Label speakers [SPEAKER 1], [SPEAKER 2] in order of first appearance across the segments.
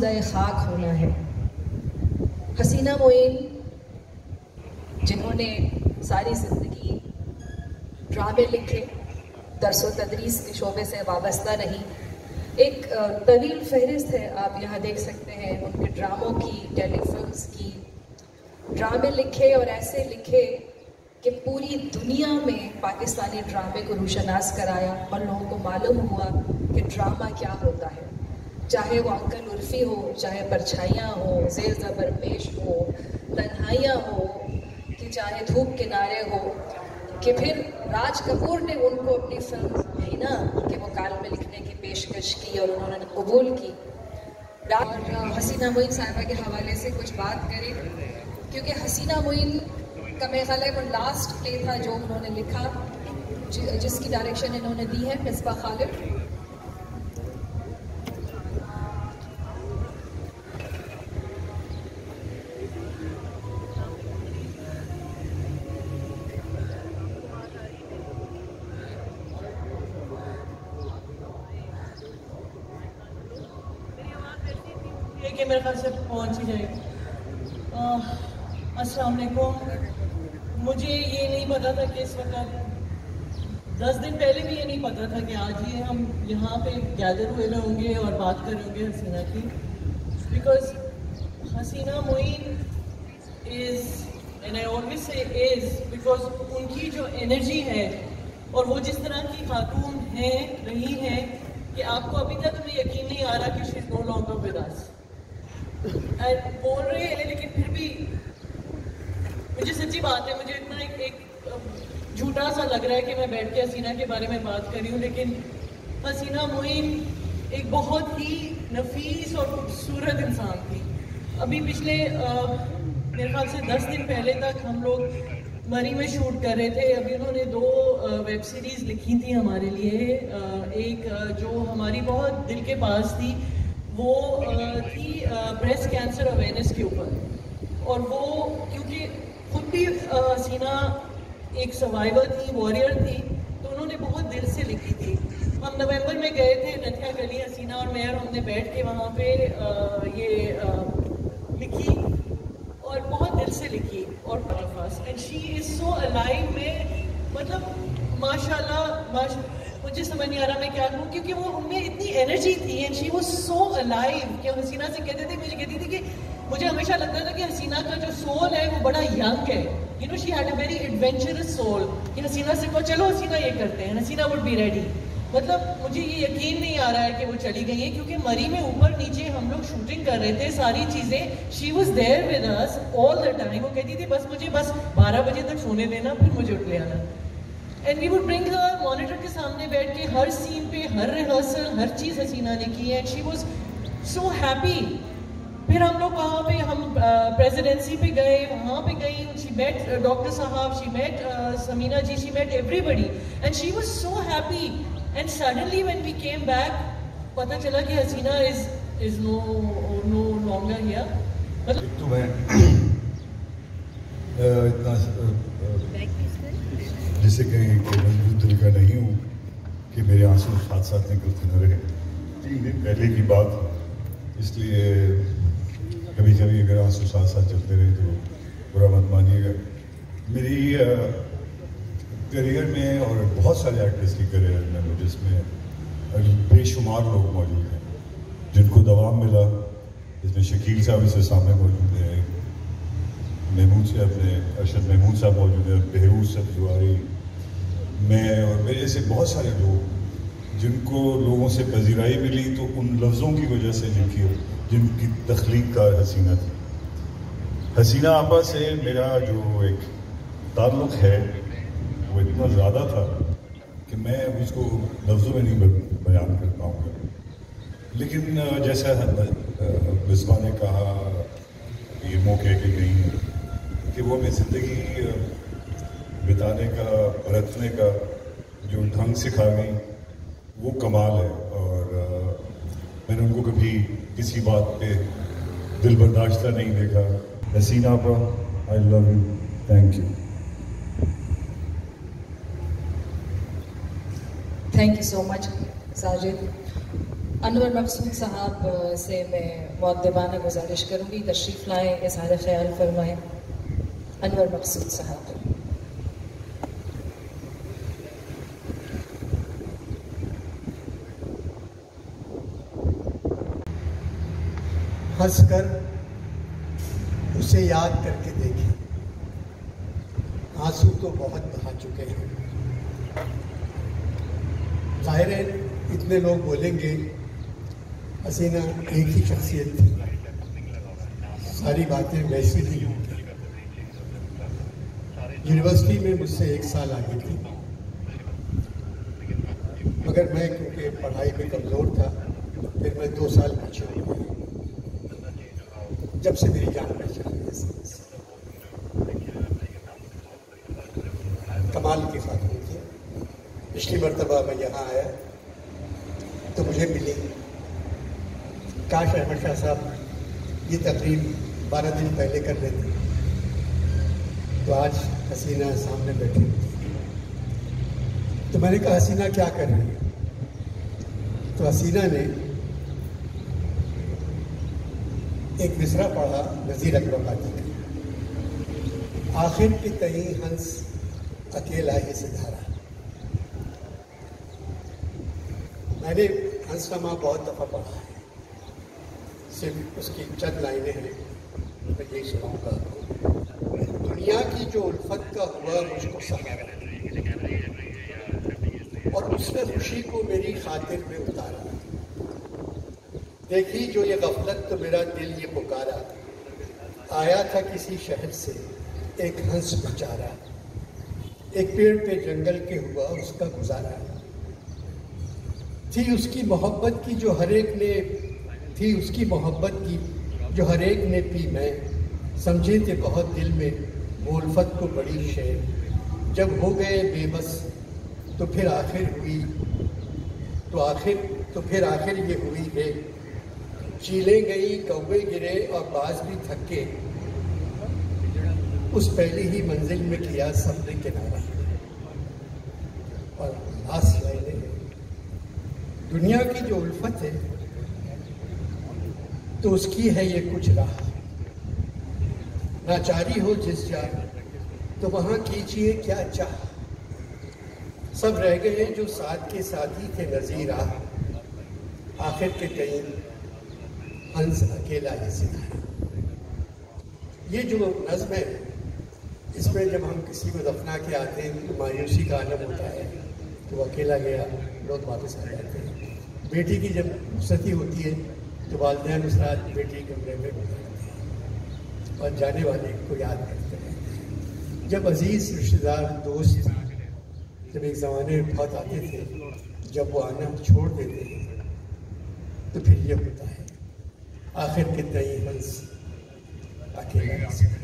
[SPEAKER 1] آسودہ خاک ہونا ہے. حسینہ معین جنہوں نے ساری زندگی ڈرامے لکھے، درس و تدریس کے شعبے سے وابستہ رہی. ایک طویل فہرست ہے، آپ یہاں دیکھ سکتے ہیں ان کے ڈراموں کی، ٹیلی فلمز کی. ڈرامے لکھے اور ایسے لکھے کہ پوری دنیا میں پاکستانی ڈرامے کو روشناس کرایا اور لوگوں کو معلوم ہوا کہ ڈرامہ کیا ہوتا ہے. چاہے وہ انکل عرفی ہو، چاہے پرچھائیاں ہو، زیر زبر پیش ہو، تنہائیاں ہو، کہ چاہے دھوپ کنارے ہو، کہ پھر راج کپور نے ان کو اپنی فلم ہینا کہ مکالمے لکھنے کی پیشکش کی اور انہوں نے قبول کی. اور حسینہ معین صاحبہ کے حوالے سے کچھ بات کریں، کیونکہ حسینہ معین کا میرا خیال ہے وہ لاسٹ پلے تھا جو انہوں نے لکھا، جس کی ڈائریکشن انہوں نے دی ہے مصباح خالد.
[SPEAKER 2] کہ میرے خیال سے پہنچ ہی جائے. السلام علیکم. مجھے یہ نہیں پتا تھا کہ اس وقت 10 دن پہلے بھی یہ نہیں پتا تھا کہ آج ہی ہم یہاں پہ گیدر ہوئے ہوں گے اور بات کر رہے ہوں گے حسینہ کی. Because Haseena Moin is, and I always say is, because ان کی جو انرجی ہے اور وہ جس طرح کی خاتون ہیں، رہی ہیں، کہ آپ کو ابھی تک ہمیں یقین نہیں آ رہا کہ شی از نو لانگر ود اس. بول رہے ہیں لیکن پھر بھی مجھے سچی بات ہے، مجھے اتنا ایک جھوٹا سا لگ رہا ہے کہ میں بیٹھ کے حسینہ کے بارے میں بات کر رہی ہوں، لیکن حسینہ معین ایک بہت ہی نفیس اور خوبصورت انسان تھی. ابھی پچھلے میرے خیال سے 10 دن پہلے تک ہم لوگ مری میں شوٹ کر رہے تھے. ابھی انہوں نے 2 ویب سیریز لکھی تھیں ہمارے لیے. ایک جو ہماری بہت دل کے پاس تھی وہ تھی بریسٹ کینسر اویئرنیس کے اوپر، اور وہ کیونکہ خود بھی حسینہ ایک سروائیور تھی، وارئر تھی، تو انہوں نے بہت دل سے لکھی تھی. ہم نومبر میں گئے تھے نتھیا گلی، حسینہ اور میں، اور ہم نے بیٹھ کے وہاں پہ یہ لکھی اور بہت دل سے لکھی. اور and she is so alive. میں مطلب ماشاء اللہ مجھے سمجھ نہیں آ رہا میں کیا کہوں، کیونکہ وہ ان میں اتنی انرجی تھی and she was so alive کہ حسینہ سے کہتے تھے، مجھے کہتی تھی کہ مجھے ہمیشہ لگتا تھا کہ حسینہ کا جو سول ہے وہ بڑا ینگ ہے. You know she had a very adventurous soul, کہ حسینہ سے کہو چلو حسینہ یہ کرتے ہیں، حسینہ وڈ بی ریڈی. مطلب مجھے یہ یقین نہیں آ رہا ہے کہ وہ چلی گئی ہیں، کیونکہ مری میں اوپر نیچے ہم لوگ شوٹنگ کر رہے تھے ساری چیزیں. She was there with us all the time. وہ کہتی تھی بس مجھے 12 بجے تک سونے دینا، پھر مجھے اٹھ لے آنا. And we would bring her monitor کے سامنے بیٹھ کے ہر سین پہ، ہر ریہرسل، ہر چیز حسینہ نے کی ہے. And she was so happy. پھر ہم لوگ وہاں پہ ہم پریزیڈنسی پہ گئے، وہاں پہ گئی، شی میٹ ڈاکٹر صاحب، she met Samina ji, she met everybody and she was so happy. And suddenly when we came back پتہ چلا کہ حسینہ از نو لانگر ہیئر. مطلب
[SPEAKER 3] تو میں اتنا جسے کہیں کہ مضبوط دل کا نہیں ہوں کہ میرے آنسو ساتھ ساتھ نکلتے نہ رہے. 3 دن پہلے کی بات، اس لیے کبھی کبھی اگر آنسو ساتھ ساتھ چلتے رہے تو برا مت مانیے گا. میری کریئر میں اور بہت سارے ایکٹرس کی کریئر میں جس میں بے شمار لوگ موجود ہیں جن کو دوام ملا. اس میں شکیل صاحب اس سے سامنے موجود ہیں، محمود سے اپنے ارشد محمود صاحب موجود ہیں، بہروز سبزواری، میں اور میرے جیسے بہت سارے لوگ جن کو لوگوں سے پذیرائی ملی تو ان لفظوں کی وجہ سے جن کی تخلیق کار حسینہ تھی. حسینہ آپا سے میرا جو ایک تعلق ہے وہ اتنا زیادہ تھا کہ میں اب اس کو لفظوں میں نہیں بیان کر پاؤں گا. لیکن جیسا مصباح نے کہا یہ موقع کے گئی کہ وہ ہمیں زندگی بتانے کا، برتنے کا جو ڈھنگ سکھا گئی وہ کمال ہے. اور میں نے ان کو کبھی کسی بات پہ دل برداشتہ نہیں دیکھا. Haseena Apa I love you, thank you.
[SPEAKER 1] Thank you so much Sajid. Anwar Maqsood صاحب سے میں مؤدبانہ گزارش کروں گی تشریف لائیں، اظہار خیال فرمائیں. انور مقصود صاحب.
[SPEAKER 4] ہنس کر اسے یاد کر کے دیکھیں، آنسو تو بہت بہا چکے ہیں. ظاہر ہے اتنے لوگ بولیں گے حسینہ ایک ہی شخصیت تھی، ساری باتیں ویسی ہی ہوں گی. یونیورسٹی میں مجھ سے 1 سال آگے تھی، مگر میں کیونکہ پڑھائی میں کمزور تھا پھر میں 2 سال پیچھے ہو گیا. جب سے میری جان پہچان کمال کی خاتون تھی. پچھلی مرتبہ میں یہاں آیا تو مجھے ملی. کاش احمد شاہ صاحب یہ تقریب 12 دن پہلے کر لیتے تو آج حسینہ سامنے بیٹھی ہوتی. تو میں نے کہا حسینہ کیا کر رہی ہے؟ تو حسینہ نے ایک مصرع پڑھا نذیر اکرم آبادی کا، آخر کے تئیں ہنس اکیلا ہی ستارہ. میں نے ہنس نامہ بہت دفعہ پڑھا ہے، صرف اس کی چند لائنیں ہیں، میں یہی سناؤں گا. دنیا کی جو الفت کا ہوا مجھ کو سہارا، اور اس نے خوشی کو میری خاطر میں اتارا. دیکھی جو یہ غفلت تو میرا دل یہ پکارا، آیا تھا کسی شہر سے ایک ہنس بیچارہ. ایک پیڑ پہ جنگل کے ہوا اس کا گزارا. تھی اس کی محبت کی جو ہر ایک نے جو ہر ایک نے پی. میں سمجھے تھے بہت دل میں وہ الفت کو بڑی شے. جب ہو گئے بے بس تو پھر آخر یہ ہوئی ہے. چیلیں گئی کوے گرے اور باز بھی تھکے، اس پہلی ہی منزل میں کیا سب نے کنارہ. اور لاسٹ لائن، دنیا کی جو الفت ہے تو اس کی ہے یہ کچھ راہ. ناچاری ہو جس جا تو وہاں کیجیے کیا چاہ. سب رہ گئے جو ساتھ کے ساتھی تھے نظیر آہ. آخر کے کہیں ہنس اکیلا ہی ستارہ. یہ جو نظم ہے اس میں جب ہم کسی کو دفنا کے آتے ہیں تو مایوسی کا عالم ہوتا ہے، تو وہ اکیلا گیا، لوگ واپس آ جاتے ہیں. بیٹی کی جب رخصتی ہوتی ہے تو والدین اس رات بیٹی کمرے میں گزارتے ہیں اور جانے والے کو یاد کرتے ہیں. جب عزیز رشتہ دار دوست جب ایک زمانے میں بہت آتے تھے، جب وہ آنا چھوڑ دیتے ہیں تو پھر یہ ہوتا ہے آخر کے تئیں ہنس اکیلا ہی ستارہ.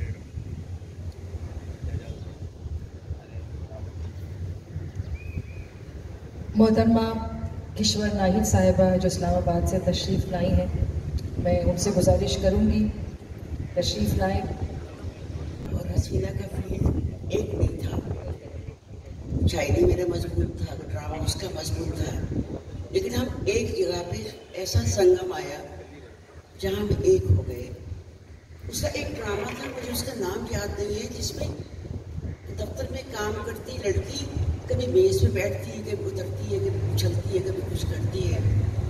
[SPEAKER 1] محترمہ کشور ناہید صاحبہ جو اسلام آباد سے تشریف لائی ہیں، میں ان سے گزارش کروں گی تشریف لائیں.
[SPEAKER 5] اور حسینہ کا فیلڈ ایک نہیں تھا. شاعری میرا مضمون تھا، ڈرامہ اس کا مضمون تھا، لیکن ہم ایک جگہ پہ ایسا سنگم آیا جہاں ہم ایک ہو گئے. اس کا ایک ڈرامہ تھا، مجھے اس کا نام یاد نہیں ہے، جس میں دفتر میں کام کرتی لڑکی کبھی میز پہ بیٹھتی ہے، کبھی اترتی ہے، کبھی اچھلتی ہے، کبھی کچھ کرتی ہے.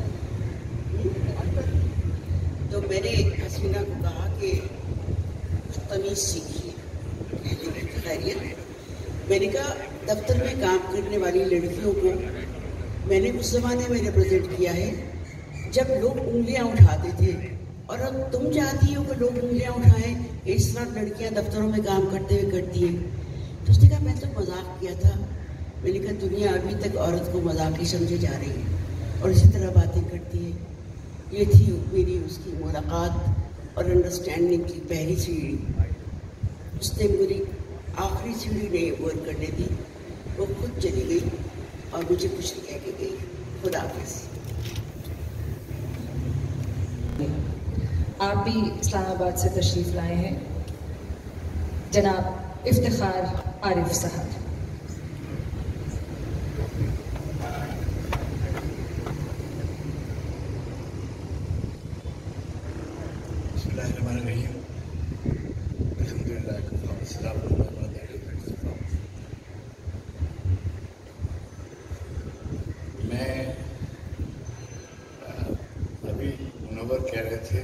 [SPEAKER 5] تو میں نے حسینہ کو کہا کہ کچھ تمیز سیکھیے. خیریت. میں نے کہا دفتر میں کام کرنے والی لڑکیوں کو میں نے اس زمانے میں ریپرزینٹ کیا ہے جب لوگ انگلیاں اٹھاتے تھے، اور اب تم چاہتی ہو کہ لوگ انگلیاں اٹھائیں. اس طرح لڑکیاں دفتروں میں کام کرتے ہوئے کرتی ہیں. تو اس نے کہا میں تو مذاق کیا تھا. میں نے کہا دنیا ابھی تک عورت کو مذاقی سمجھے جا رہی ہے اور اسی طرح باتیں کرتی ہے. یہ تھی میری اس کی ملاقات اور انڈرسٹینڈنگ کی پہلی سیڑھی. اس نے میری آخری سیڑھی نہیں عبور کرنے دی. وہ خود چلی گئی اور مجھے کچھ نہیں کہہ کے گئی. خدا حافظ.
[SPEAKER 1] آپ بھی اسلام آباد سے تشریف لائے ہیں، جناب افتخار عارف صاحب.
[SPEAKER 6] बिस्मिल्लाहिर्रहमानिर्रहीम अल्हम्दुलिल्लाह मैं अभी मुनव्वर कह रहे थे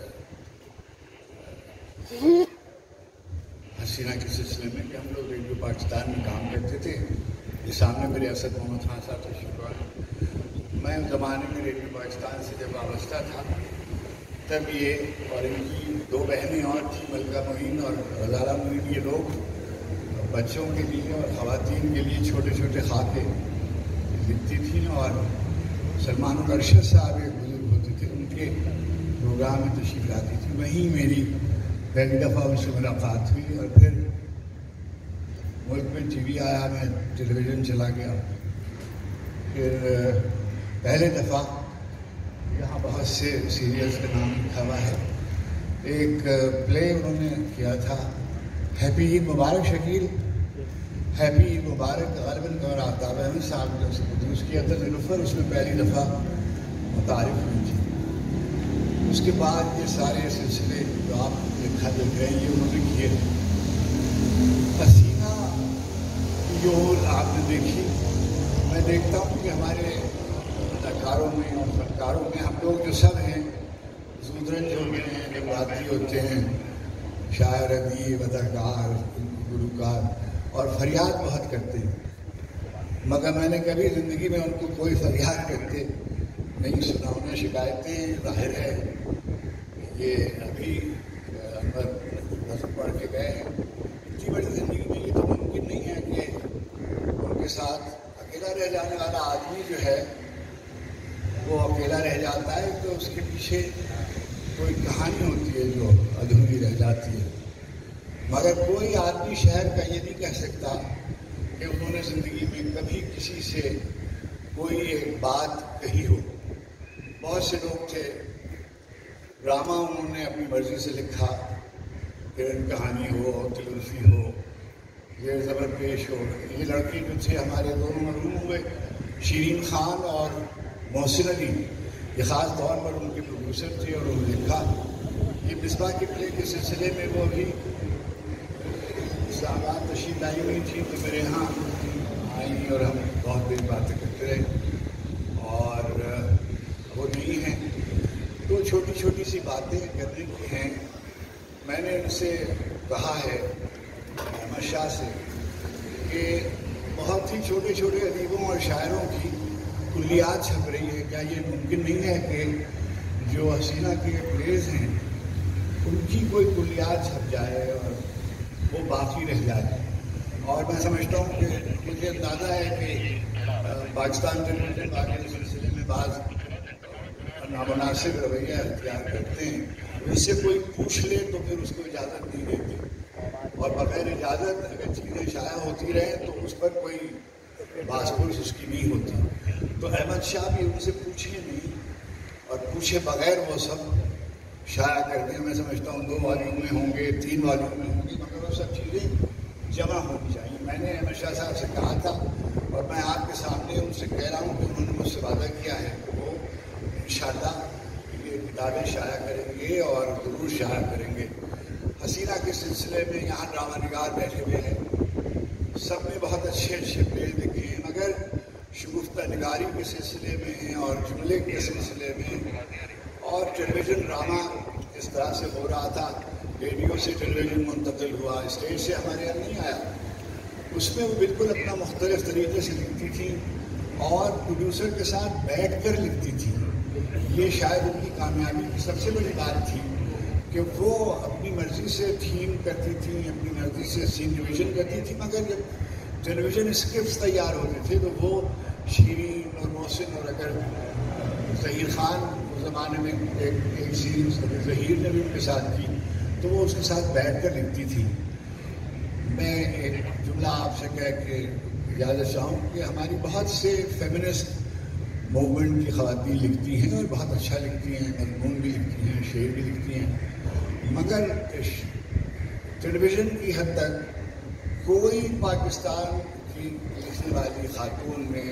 [SPEAKER 6] हसीना के सिलसिले में कि हम लोग रेडियो पाकिस्तान में काम करते थे। ये सामने मेरे असद मोहम्मद खान साहब तशरीफ लाए। मैं उस ज़माने में रेडियो पाकिस्तान से जब वाबस्ता था तब ये और इनकी दो बहनें और थी, मलका मोइन और रज़ाला मोइन, ये लोग बच्चों के लिए और ख़वातीन के लिए छोटे छोटे खाके लिखती थी और सलमान अरशद साहब एक बुजुर्ग होते थे, उनके प्रोग्राम में तशरीफ लाती थी। वहीं मेरी पहली दफ़ा उनसे मुलाकात हुई और फिर मुल्क में टीवी आया, मैं टेलीविज़न चला गया। फिर पहले दफ़ा यहाँ बहुत से सीरियल्स का नाम लिखा हुआ है। एक प्ले उन्होंने किया था, हैप्पी ईद मुबारक शकील, हैप्पी ईद मुबारक ग़ालिबन और आफ्ताब अहमद साहब ने उसे प्रोड्यूस किया था। निलूफ़र उसमें पहली दफ़ा मुतारिफ हुई थी। उसके बाद ये सारे सिलसिले जो आप लिखा देख रहे हैं ये उन्होंने किए। हसीना की जो आपने देखी, मैं देखता हूँ कि हमारे अदाकारों में और फनकारों में हम लोग जो सब हैं ज़ूदरंज होते हैं, जमाती होते हैं, शायर, अदीब, अदाकार, गुलकार और फरियाद बहुत करते हैं, मगर मैंने कभी ज़िंदगी में उनको कोई फरियाद करते नहीं सुना। उन्हें शिकायतें ज़ाहिर है ये अभी बस पढ़ के गए हैं। इतनी बड़ी ज़िंदगी में ये तो मुमकिन नहीं है कि उनके साथ अकेला रह जाने वाला आदमी जो है वो अकेला रह जाता है तो उसके पीछे कोई कहानी होती है जो अधूरी रह जाती है। मगर कोई आदमी शहर का ये नहीं कह सकता कि उन्होंने ज़िंदगी में कभी किसी से कोई एक बात कही हो। बहुत से लोग थे, ड्रामा उन्होंने अपनी मर्ज़ी से लिखा, किरण कहानी हो, तिलुल्फी हो, ये ज़बर पेश हो। ये लड़के जो थे हमारे दोनों मरहूम हुए, शीरीन खान और मोहसिन अली, ये ख़ास तौर पर उनके प्रोड्यूसर थे और उन्होंने लिखा। ये मिसबाह के प्ले के सिलसिले में वो अभी इस्लामाबाद तशरीफ लाई हुई थी तो मेरे यहाँ आई और हम बहुत देर बातें करते रहे और वो नहीं हैं। तो छोटी छोटी सी बातें करने की हैं। मैंने उनसे कहा है अहमद शाह से कि बहुत ही छोटे छोटे अदीबों और शायरों की कुल्लियात छप रही है। क्या ये मुमकिन नहीं है कि जो हसीना के प्लेज हैं उनकी कोई कुल्लियात छप जाए और वो बाकी रह जाए? और मैं समझता हूँ कि मुझे अंदाज़ा है कि पाकिस्तान टेलीविज़न बाकी सिलसिले में बाज़ नामुनासिब रवैया अख्तियार करते हैं। उससे कोई पूछ ले तो फिर उसको इजाज़त नहीं देते और बग़ैर इजाज़त अगर चीज़ें शाया होती रहें तो उस पर कोई बासपुरस उसकी नहीं होती। तो अहमद शाह भी उनसे पूछे नहीं और पूछे बगैर वो सब शाया कर दें। मैं समझता हूँ 2 वॉल्यूम में होंगे, 3 वॉल्यूम में होंगे, मगर वो सब चीज़ें जमा होनी चाहिए। मैंने अहमद शाह साहब से कहा था और मैं आपके सामने उनसे कह रहा हूँ कि उन्होंने मुझसे वादा किया है कि वो इंशाअल्लाह ये किताबें शाया करेंगे और ज़रूर शाया करेंगे। हसीना के सिलसिले में यहाँ ड्रामा निगार बैठे हुए हैं, सब ने बहुत अच्छे अच्छे प्ले लिखे हैं, मगर शगुफ्ता निगारी के सिलसिले में और जुमले के सिलसिले में और टेलीविज़न ड्रामा इस तरह से हो रहा था, रेडियो से टेलीविज़न मुंतकिल हुआ, स्टेज से हमारे यहाँ नहीं आया। उसमें वो बिल्कुल अपना मुख्तलिफ तरीके से लिखती थी और प्रोड्यूसर के साथ बैठ कर लिखती थी। ये शायद उनकी कामयाबी की सबसे बड़ी बात थी कि वो अपनी मर्ज़ी से थीम करती थी, अपनी मर्ज़ी से सीन डिवीज़न करती थी, मगर जब टेलीविज़न स्क्रिप्ट्स तैयार होते थे तो वो शीरीन और मोहसिन और अगर ज़हीर ख़ान उस ज़माने में एक सीरीज़ ज़हीर ने भी उनके साथ की तो वो उसके साथ बैठ कर लिखती थी। मैं एक जुमला आपसे कह के इजाज़त चाहूँ कि हमारी बहुत से फेमिनिस्ट मूवमेंट की ख़वातीन लिखती हैं और बहुत अच्छा लिखती हैं, मज़मून भी लिखती हैं, शेर भी लिखती हैं, मगर टेलीविज़न की हद तक कोई पाकिस्तान की लिखने वाली खातून में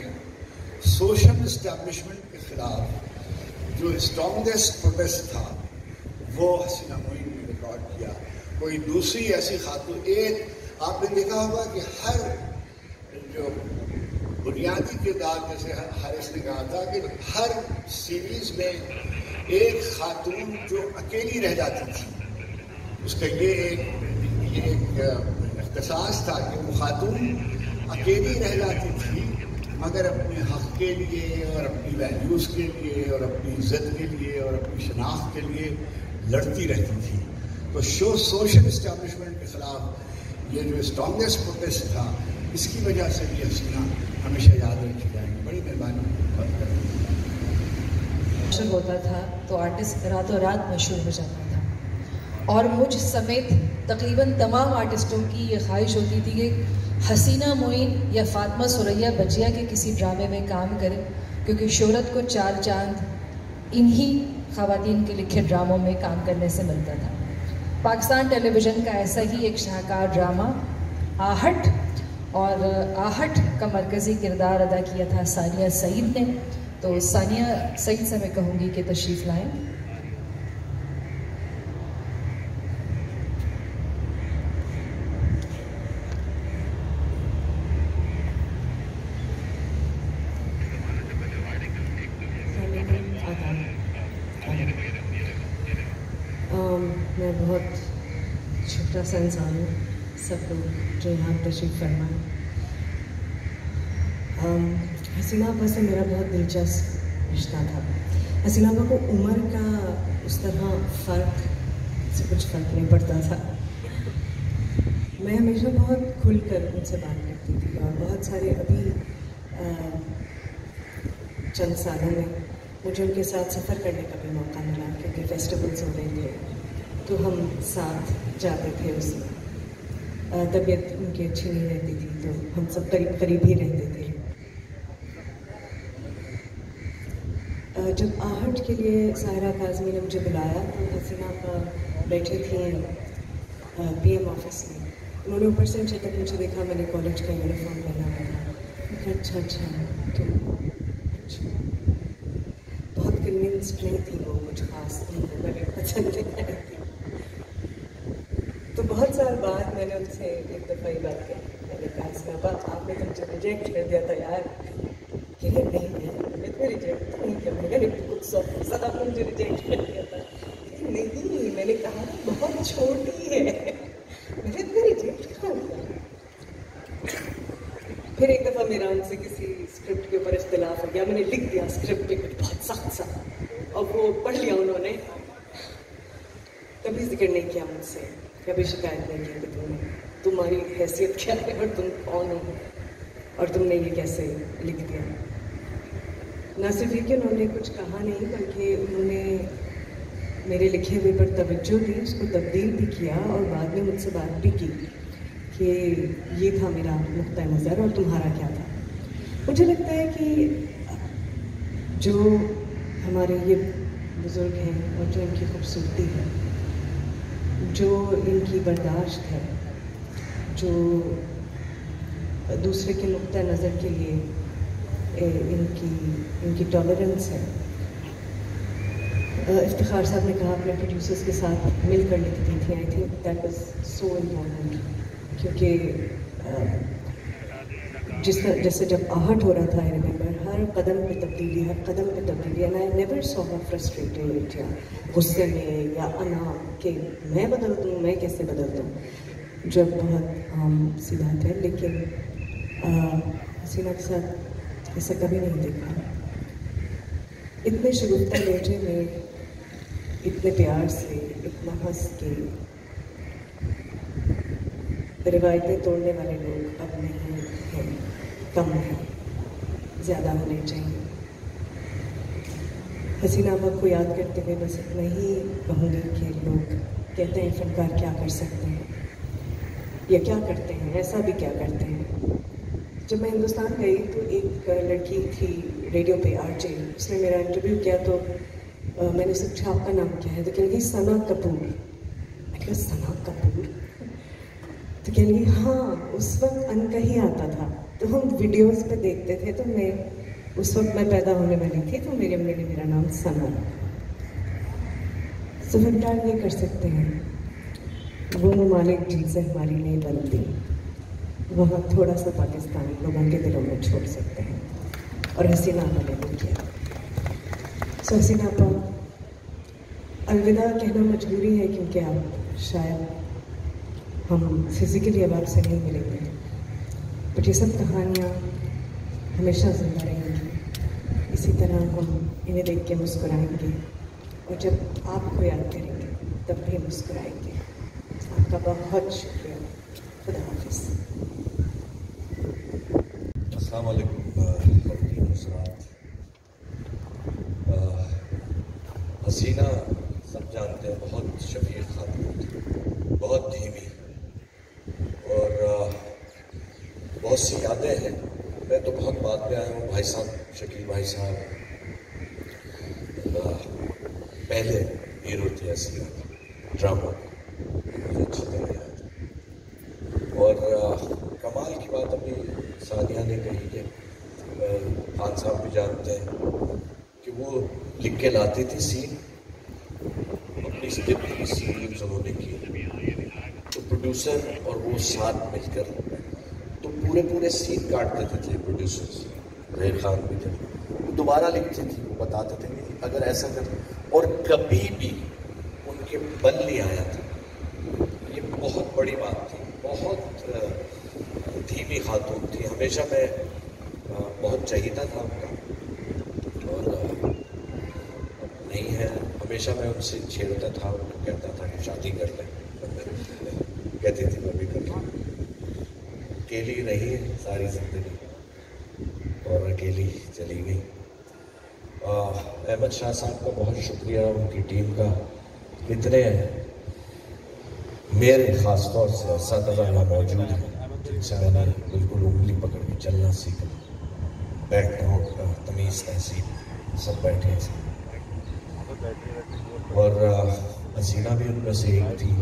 [SPEAKER 6] सोशल इस्टेब्लिशमेंट के ख़िलाफ़ जो स्ट्रॉन्गेस्ट प्रोटेस्ट था وہ حسینہ معین نے ریکارڈ کیا. کوئی دوسری ایسی خاتون, ایک آپ نے دیکھا ہوگا کہ ہر جو بنیادی کردار, جیسے حارث نے کہا تھا کہ ہر سیریز میں ایک خاتون جو اکیلی رہ جاتی تھی, اس کا یہ ایک اختصاص تھا کہ وہ خاتون اکیلی رہ جاتی تھی مگر اپنے حق کے لیے اور اپنی ویلیوز کے لیے اور اپنی عزت کے لیے اور اپنی شناخت کے لیے لڑتی رہتی تھی. تو سوشل اسٹیبلشمنٹ کے خلاف یہ جو اسٹرانگیسٹ پروٹیسٹ تھا, اس کی وجہ سے بھی حسینہ ہمیشہ یاد رکھی جائیں گی. بڑی مہربانی بات کریں.
[SPEAKER 1] مشہور ہوتا تھا تو آرٹسٹ راتوں رات مشہور ہو جاتا تھا, اور مجھ سمیت تقریباً تمام آرٹسٹوں کی یہ خواہش ہوتی تھی کہ حسینہ معین یا فاطمہ ثریا بجیا کے کسی ڈرامے میں کام کرے, کیونکہ شہرت کو چار چاند انہی خواتین کے لکھے ڈراموں میں کام کرنے سے ملتا تھا. پاکستان ٹیلی ویژن کا ایسا ہی ایک شاہکار ڈرامہ آہٹ, اور آہٹ کا مرکزی کردار ادا کیا تھا ثانیہ سعید نے. تو ثانیہ سعید سے میں کہوں گی کہ تشریف لائیں.
[SPEAKER 7] میں بہت شکریہ سے انسان ہوں سب لوگ جو یہاں تشریف فرمائیں. حسینہ آپا سے میرا بہت دلچسپ رشتہ تھا. حسینہ آپا کو عمر کا اس طرح فرق سے کچھ فرق نہیں پڑتا تھا. میں ہمیشہ بہت کھل کر ان سے بات کرتی تھی, اور بہت سارے ابھی چند سالوں میں مجھے ان کے ساتھ سفر کرنے کا بھی موقع ملا, کیونکہ فیسٹیولز ہو رہے تھے تو ہم ساتھ جاتے تھے. اس میں طبیعت ان کی اچھی نہیں رہتی تھی تو ہم سب قریب قریب ہی رہتے تھے. جب آہٹ کے لیے ساحرہ کاظمی نے مجھے بلایا تو حسینہ کا بیٹھے تھے پی ایم آفس میں. انہوں نے اوپر سے نیچے تک مجھے دیکھا, میں نے کالج کا یونیفارم پہنا ہوا تھا. اچھا تو اچھا, بہت کنوینسڈ نہیں تھی وہ, کچھ خاص پسند نہیں آئی تھی. تو بہت سال بعد میں نے ان سے ایک دفعہ یہ بات کہی. میں نے کہا حسینہ آپا آپ نے تو مجھے ریجیکٹ کر دیا تھا یار. کہ نہیں میں تو ریجیکٹ نہیں کیا. میں نے کچھ سب آپ نے مجھے ریجیکٹ کر دیا تھا. نہیں, میں نے کہا بہت چھوٹی ہے, میں نے تمہیں ریجیکٹ کر دیا. پھر ایک دفعہ میرا ان سے کسی اسکرپٹ کے اوپر اختلاف ہو گیا. میں نے لکھ دیا اسکرپٹ پہ کچھ بہت سخت سا, اور وہ پڑھ لیا انہوں نے. کبھی ذکر نہیں کیا مجھ سے, کبھی شکایت نہیں کی کہ تمہاری حیثیت کیا ہے اور تم کون ہو اور تم نے یہ کیسے لکھ دیا. نہ صرف یہ کہ انہوں نے کچھ کہا نہیں, بلکہ انہوں نے میرے لکھے ہوئے پر توجہ دی, اس کو تبدیل بھی کیا, اور بعد میں مجھ سے بات بھی کی کہ یہ تھا میرا نقطۂ نظر اور تمہارا کیا تھا. مجھے لگتا ہے کہ جو ہمارے یہ بزرگ ہیں اور جو ان کی خوبصورتی ہے, جو ان کی برداشت ہے, جو دوسرے کے نقطۂ نظر کے لیے ان کی ٹالرنس ہے. افتخار صاحب نے کہا اپنے پروڈیوسرز کے ساتھ مل کر لکھتی تھیں. I think that was so important, کیونکہ جیسے جب آہٹ ہو رہا تھا, آئی ریمبر ہر قدم پہ تبدیلی, ہر قدم پہ تبدیلی. And I never saw her frustrated یا غصے میں یا انا کہ میں بدل دوں, میں کیسے بدل دوں, جو بہت عام سی بات ہے. لیکن حسینہ کے ساتھ ایسا کبھی نہیں دیکھا. اتنے شگفتہ لہجے میں, اتنے پیار سے, اتنا ہنس کے. روایتیں توڑنے والے لوگ اب نہیں ہیں, کم ہیں, زیادہ ہونے چاہیے. حسینہ آپا کو یاد کرتے ہوئے بس اتنا ہی کہوں گی کہ لوگ کہتے ہیں فنکار کیا کر سکتے ہیں یا کیا کرتے ہیں, ایسا بھی کیا کرتے ہیں. جب میں ہندوستان گئی تو ایک لڑکی تھی ریڈیو پہ, آر جے, اس نے میرا انٹرویو کیا. تو میں نے اس سے پوچھا آپ کا نام کیا ہے, تو کہہ لگی ثنا کپور. میں کہا ثنا کپور, تو کہہ لگی ہاں اس وقت ان کا ہی آتا تھا, تو ہم ویڈیوز پہ دیکھتے تھے. تو میں اس وقت میں پیدا ہونے والی تھی, تو میرے امی نے میرا نام ثنا. तो फिर प्यार ये कर सकते हैं, वो ममालिक जिनसे हमारी नहीं बनती, वहाँ थोड़ा सा पाकिस्तान लोगों के दिलों में छोड़ सकते हैं। और हसीना आपा ने भी किया। सो हसीना आपा, अलविदा कहना मजबूरी है क्योंकि आप शायद हम फिज़िकली अब आपसे नहीं मिलेंगे, बट ये सब कहानियाँ हमेशा ज़िंदा रहेंगी। इसी तरह हम इन्हें देख के मुस्कुराएंगे और जब आपको याद करेंगे तब भी मुस्कुराएंगे। आपका बहुत शुक्रिया। खुदा हाफिज़।
[SPEAKER 8] अस्सलाम वालेकुम। हसीना सब जानते हैं, बहुत शफीक खातून थी, बहुत धीमी, और बहुत सी यादें हैं। मैं तो बहुत बाद में आया हूँ। भाई साहब, शकील भाई साहब पहले हीरो थे हसीना ड्रामा, मुझे अच्छी तरह याद है। और कमाल की बात अभी सानिया ने कही कि खान साहब भी जानते हैं कि वो लिख के लाती थी सीन, अपनी स्क्रिप्ट की सीरीज उन्होंने की, तो प्रोड्यूसर और वो साथ मिलकर तो पूरे सीन काट देते थे। प्रोड्यूसर्स जहीर खान भी थे, दोबारा लिखते थे, वो बताते थे कि अगर ऐसा कर, और कभी भी उनके बल नहीं आया था। ये बहुत बड़ी बात थी। बहुत धीमी खातून थी। हमेशा मैं बहुत चाहिदा था उनका, और नहीं है, हमेशा मैं उनसे छेड़ता था, उनको कहता था कि शादी कर लें, कहती थी मैं भी कर लूँ। अकेली रही है सारी ज़िंदगी और अकेली चली गई। अहमद शाह साहब का बहुत शुक्रिया, उनकी टीम का। कितने मेरे ख़ास तौर से असातिज़ा यहाँ मौजूद हैं जिनसे मैंने बिल्कुल उंगली पकड़ के चलना सीखा, बैठना उठना, तमीज़ तहसीब सब बैठे हैं। और हसीना भी उनमें से एक थी।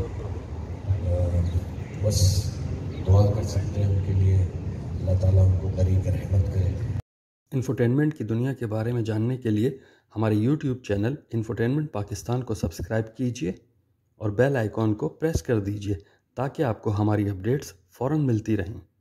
[SPEAKER 8] बस दुआ कर सकते हैं उनके लिए, अल्लाह ताला उनको करीब रहमत करे।
[SPEAKER 9] इंफोटेनमेंट की दुनिया के बारे में जानने के लिए हमारे यूट्यूब चैनल इंफोटेनमेंट पाकिस्तान को सब्सक्राइब कीजिए और बेल आइकॉन को प्रेस कर दीजिए ताकि आपको हमारी अपडेट्स फ़ौरन मिलती रहें।